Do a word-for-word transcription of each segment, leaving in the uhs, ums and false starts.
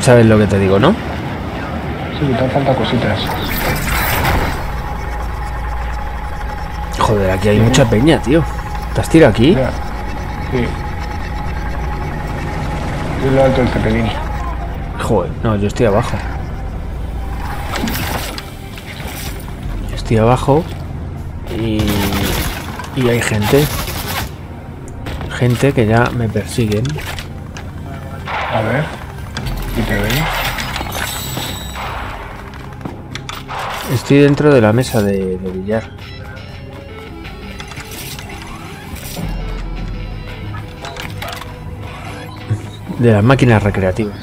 ¿Sabes lo que te digo, no? Sí, te falta cositas. Joder, aquí hay mucha peña, tío. ¿Te has tirado aquí? Ya. Sí. Yo lo alto del cepelín. Joder, no, yo estoy abajo. Estoy abajo y, y hay gente. Gente que ya me persiguen. A ver. ¿Y te ven? Estoy dentro de la mesa de, de billar. De las máquinas recreativas.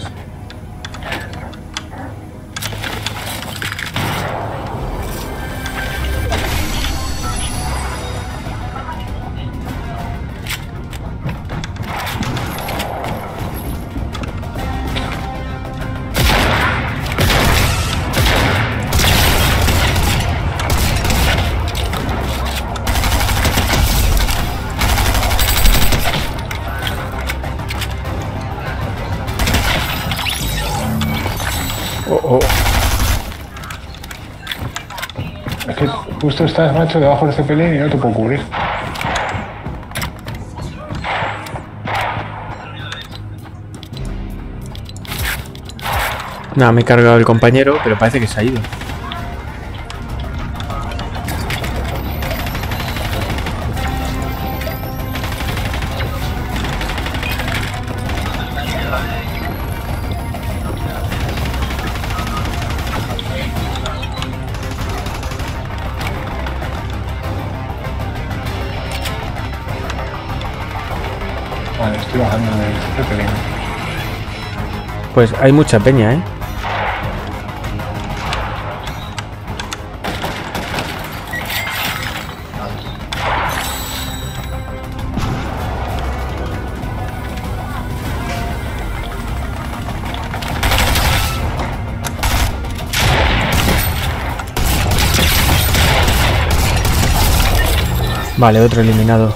Oh, oh. Es que justo estás, macho, debajo del cepelín y no te puedo cubrir. Nada, me he cargado el compañero, pero parece que se ha ido. Vale, estoy bajando del cepelín. Pues hay mucha peña, ¿eh? Vale, otro eliminado.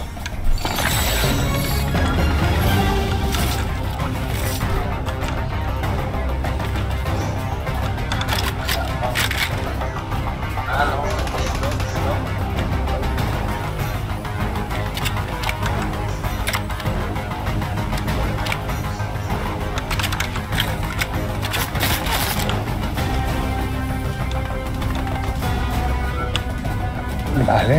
Vale.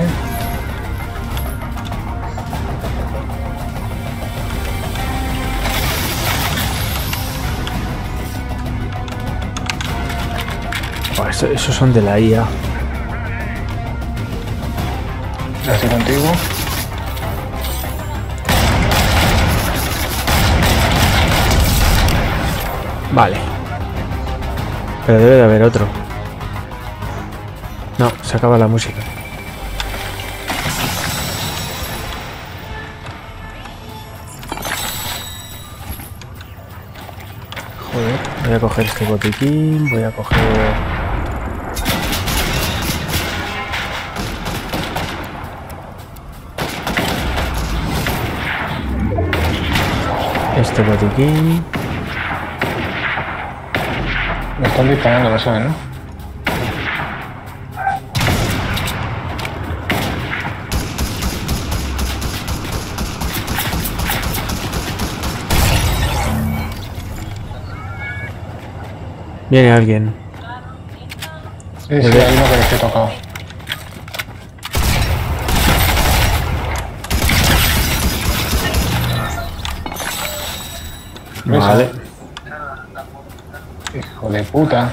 Oh, eso, esos son de la I A. Ya estoy contigo. Vale. Pero debe de haber otro. No, se acaba la música. Joder, voy a coger este botiquín, voy a coger... este botiquín. Me están disparando, lo saben, ¿no? Viene alguien. Sí, sí, hay uno que les he tocado. Vale. Hijo de puta.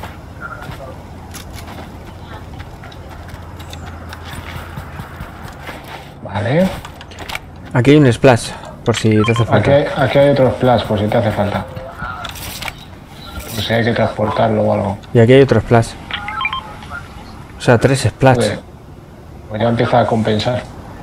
Vale. Aquí hay un splash, por si te hace falta. Aquí hay, aquí hay otro splash, por si te hace falta. Por si hay que transportarlo o algo. Y aquí hay otro splash. O sea, tres splash. Joder. Pues ya empieza a compensar.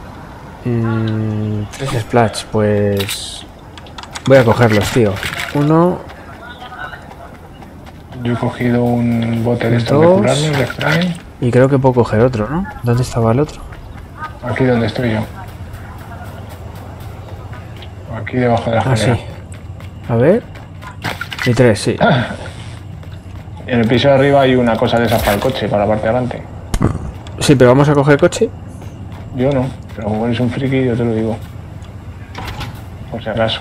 Mm, tres splash, pues... voy a cogerlos, tío. Uno... Yo he cogido un bote de estos de Dos. curarme, de spray. y creo que puedo coger otro, ¿no? ¿Dónde estaba el otro? Aquí donde estoy yo. Aquí debajo de la Ah, sí. escalera. A ver... Y tres, sí. En el piso de arriba hay una cosa de esas para el coche, para la parte de adelante. Sí, pero vamos a coger coche. Yo no, pero como eres un friki, yo te lo digo. Por si acaso.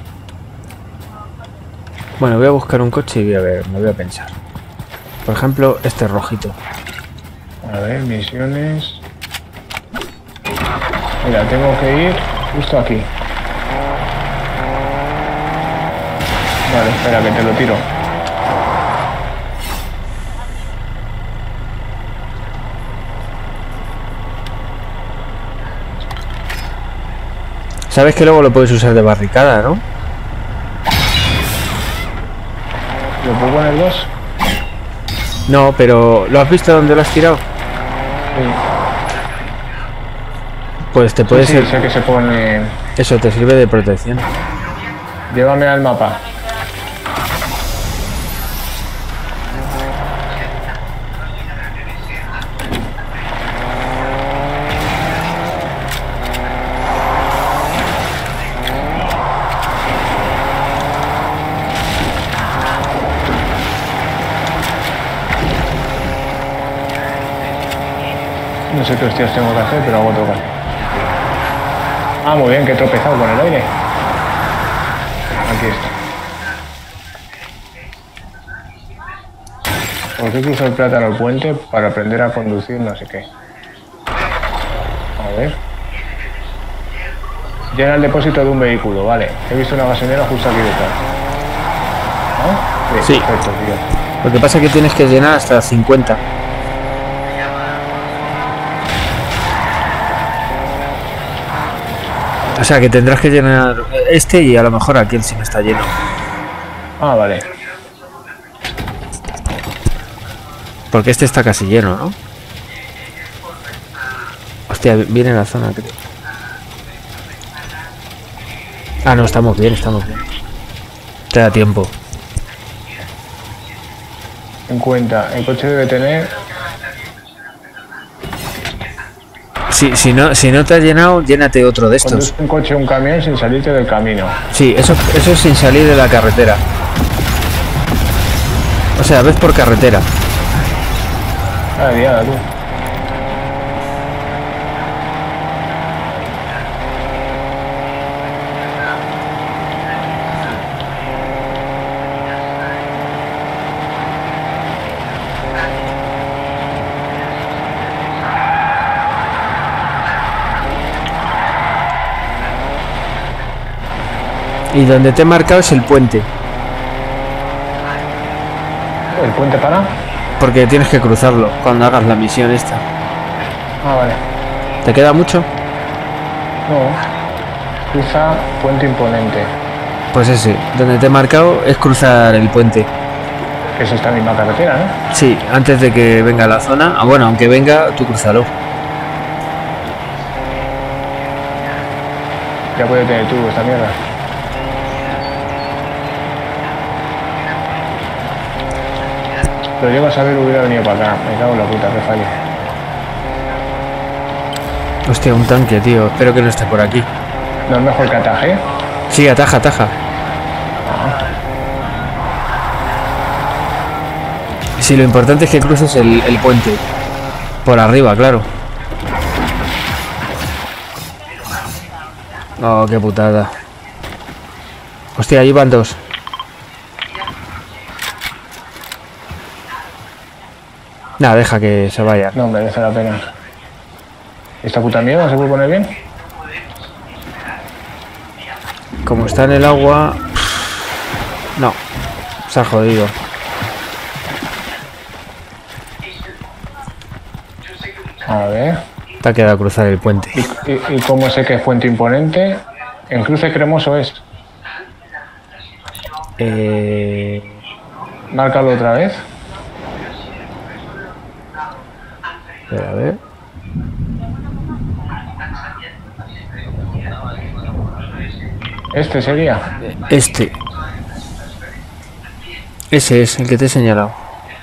Bueno, voy a buscar un coche y voy a ver, me voy a pensar. Por ejemplo, este rojito. A ver, misiones. Mira, tengo que ir justo aquí. Vale, espera que te lo tiro. Sabes que luego lo puedes usar de barricada, ¿no? ¿Lo puedo poner dos? No, pero ¿lo has visto dónde lo has tirado? Sí. Pues te puede Sí, ser... sí, sé que se pone... Eso te sirve de protección. Llévame al mapa. No sé qué hostias tengo que hacer, pero hago tocar. Ah, muy bien, que he tropezado con el aire. Aquí está. ¿Por qué cruzo el plátano el puente? Para aprender a conducir no sé qué. A ver. Llena el depósito de un vehículo, vale. He visto una gasolinera justo aquí detrás. ¿No? Sí. Perfecto, tío. Lo que pasa es que tienes que llenar hasta cincuenta. O sea que tendrás que llenar este y a lo mejor aquel sí me está lleno. Ah, vale. Porque este está casi lleno, ¿no? Hostia, viene la zona, creo. Ah, no, estamos bien, estamos bien. Te da tiempo. En cuenta, el coche debe tener... Si, si, no, si no te has llenado, llénate otro de estos. Conduce un coche o un camión sin salirte del camino. Sí, eso, eso es sin salir de la carretera. O sea, ves por carretera. Ah, diada, tú. Y donde te he marcado es el puente. ¿El puente para? Porque tienes que cruzarlo cuando hagas la misión esta. Ah, vale. ¿Te queda mucho? No. Cruza puente imponente. Pues ese, donde te he marcado es cruzar el puente. Que es esta misma carretera, ¿no? Sí, antes de que venga la zona. Ah, bueno, aunque venga, tú crúzalo. Ya puede tener tú esta mierda. Pero llego a saber hubiera venido para acá. Me cago en la puta, que falle. Hostia, un tanque, tío. Espero que no esté por aquí. ¿No es mejor que ataje? Sí, ataja, ataja. Sí, lo importante es que cruces el, el puente. Por arriba, claro. Oh, qué putada. Hostia, ahí van dos. Nada, deja que se vaya. No, merece la pena. ¿Esta puta mierda se puede poner bien? Como está en el agua... No. Se ha jodido. A ver. Te ha quedado cruzar el puente. ¿Y, y, y cómo sé que es puente imponente? ¿En cruce cremoso es? Eh... Márcalo otra vez. A ver. ¿Este sería? Este. Ese es el que te he señalado.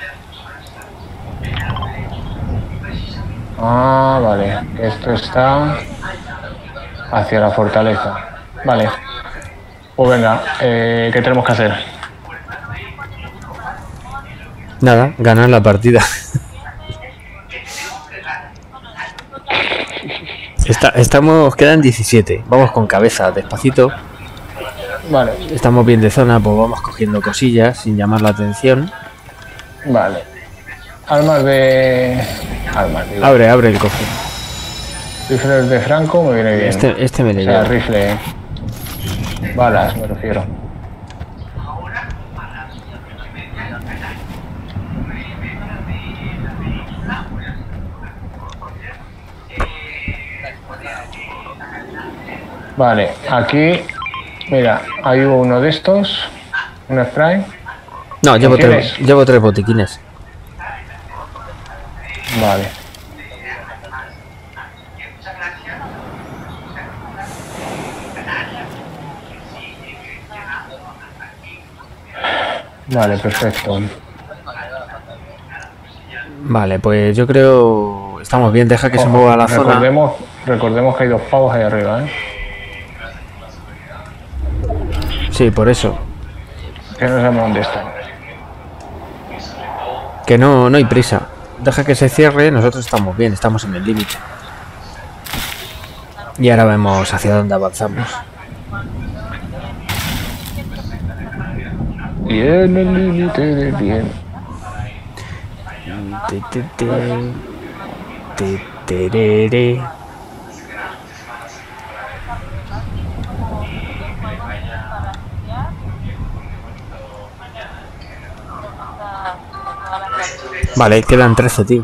Ah, vale. Esto está hacia la fortaleza. Vale. Pues venga, eh, ¿qué tenemos que hacer? Nada, ganar la partida. Está, estamos, quedan diecisiete. Vamos con cabeza, despacito. Vale. Estamos bien de zona, pues vamos cogiendo cosillas sin llamar la atención. Vale. Armas de... Armas, digo. Abre, abre el cofre. Rifles de Franco me viene bien. Este, este me O le sea, lleva. rifle... Balas, me refiero. Vale, aquí... Mira, hay uno de estos. Un spray. No, llevo ¿Quieres? tres, llevo tres botiquines. Vale. Vale, perfecto. Vale, pues yo creo... Estamos bien, deja que se mueva la zona. recordemos, recordemos que hay dos pavos ahí arriba, ¿eh? Sí, por eso. Que no sabemos dónde están. Que no, no hay prisa. Deja que se cierre, nosotros estamos bien, estamos en el límite. Y ahora vemos hacia dónde avanzamos. Bien, el límite de bien. Te, te, te, te, terere. Vale, quedan trece, tío.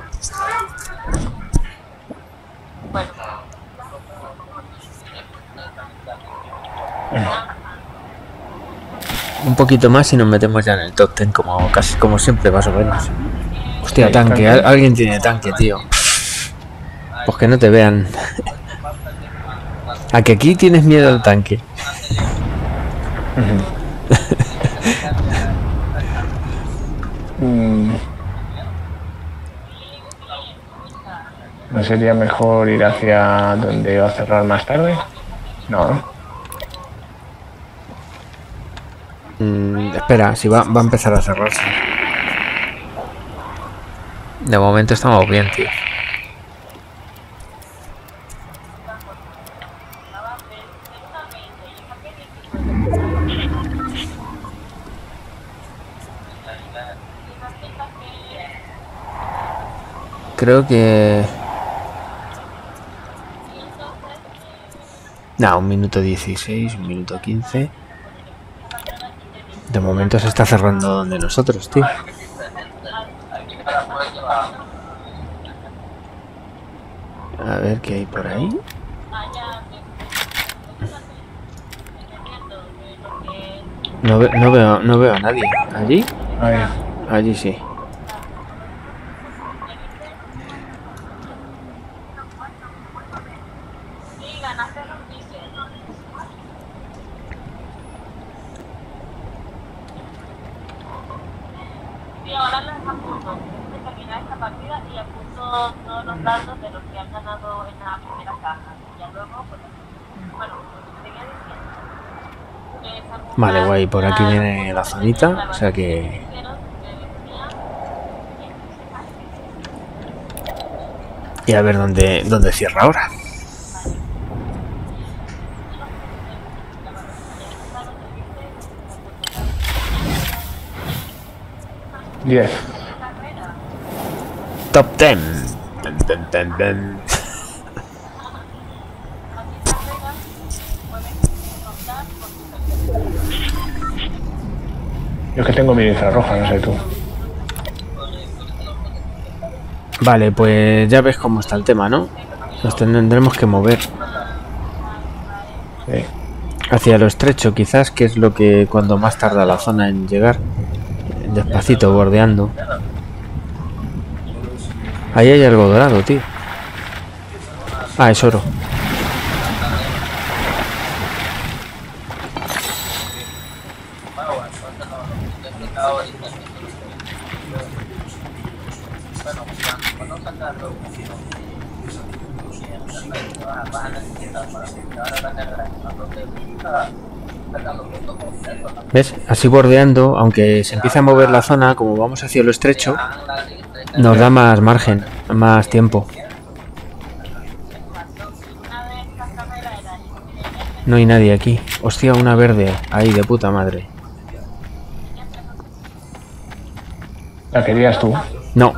Un poquito más y nos metemos ya en el top ten, como casi como siempre, más o menos. Hostia, Sí, tanque. tanque. Al- alguien tiene tanque, tío. Pues que no te vean. A que aquí tienes miedo al tanque. Mm. ¿No sería mejor ir hacia donde va a cerrar más tarde? No, ¿no? Mm, espera, si va, va a empezar a cerrarse. De momento estamos bien, tío. Creo que... No, un minuto dieciséis, un minuto quince. De momento se está cerrando donde nosotros, tío. A ver qué hay por ahí. No, ve- no veo, no veo a nadie. ¿Allí? Ahí. Allí sí. Ahora les apunto de terminar esta partida y apunto todos los datos de los que han ganado en la primera caja. Ya luego, pues, bueno, seguía diciendo. Vale, guay, por aquí viene la zonita, o sea que... Y a ver dónde, dónde cierra ahora. diez. Top ten. Ten, ten, ten, ten. Yo es que tengo mi infrarroja, no sé tú. Vale, pues ya ves cómo está el tema, ¿no? Nos tendremos que mover Sí. hacia lo estrecho, quizás, que es lo que cuando más tarda la zona en llegar. Despacito, bordeando. Ahí hay algo dorado, tío. Ah, es oro. ¿Ves? Así bordeando, aunque se empieza a mover la zona, como vamos hacia lo estrecho, nos da más margen, más tiempo. No hay nadie aquí. Hostia, una verde. Ahí, de puta madre. ¿La querías tú? No.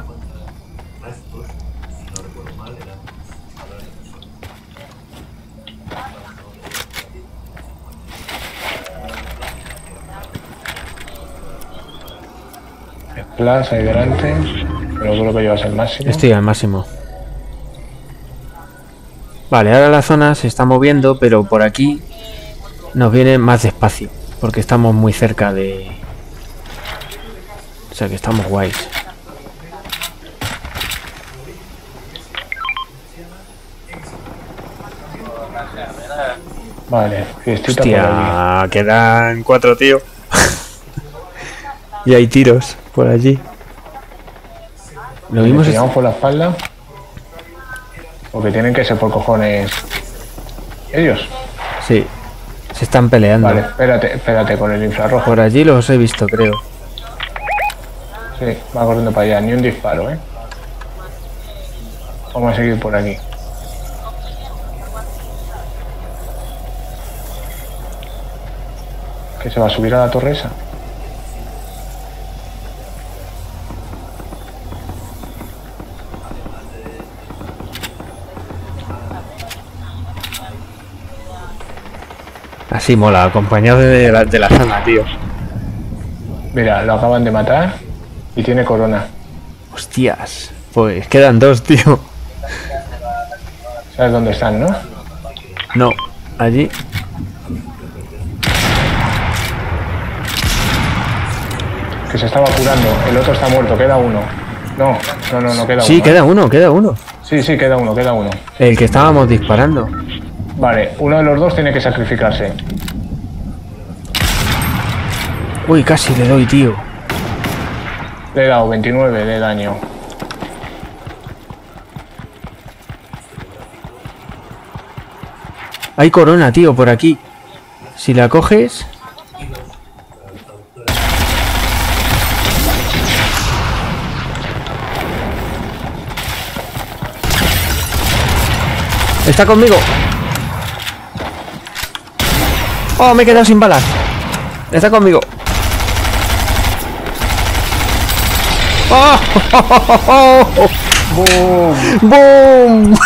Splash ahí delante, pero creo que llevas el máximo. Estoy al máximo. Vale, ahora la zona se está moviendo, pero por aquí nos viene más despacio, porque estamos muy cerca de... O sea que estamos guays. Vale, fiestita por allí. Hostia, quedan cuatro, tío. Y hay tiros por allí. Lo mismo ¿Nos es... tiramos por la espalda? Porque tienen que ser por cojones ellos. Sí, se están peleando. Vale, espérate, espérate con el infrarrojo. Por allí los he visto, creo. Sí, va corriendo para allá, ni un disparo, ¿eh? Vamos a seguir por aquí. ¿Que se va a subir a la torre esa? Así mola, acompañado de la, de la zona, tío. Mira, lo acaban de matar y tiene corona. Hostias, pues quedan dos, tío. ¿Sabes dónde están, no? No, allí. Que se estaba curando. El otro está muerto, queda uno. No, no, no, no queda Sí, uno. queda uno, queda uno. Sí, sí, queda uno, queda uno. El que estábamos disparando. Vale, uno de los dos tiene que sacrificarse. Uy, casi le doy, tío. Le he dado veintinueve de daño. Hay corona, tío, por aquí. Si la coges... Está conmigo. Oh, me he quedado sin balas. Está conmigo. ¡Oh! ¡Bum! ¡Boom!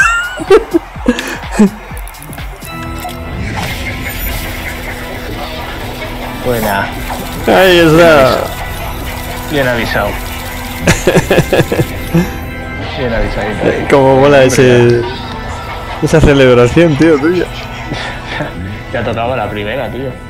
Buena. Ahí está. Bien avisado. Bien avisadito ahí. Como mola ese... Esa celebración, tío, tuya. Ya tocaba la primera, tío.